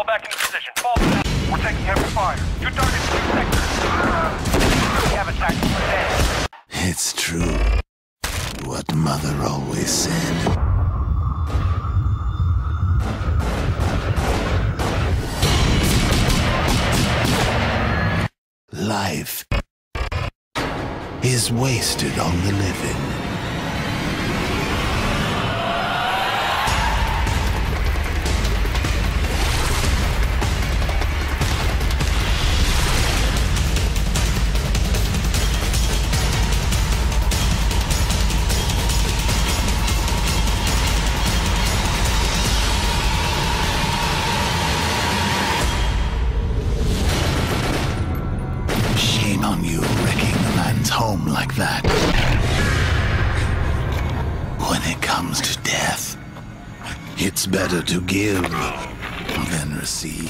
back into position. Fall back. We're taking heavy fire. Two targets, two sectors. We have a tactical advantage. It's true. What Mother always said. Life is wasted on the living. Shame on you wrecking a man's home like that. When it comes to death, it's better to give than receive.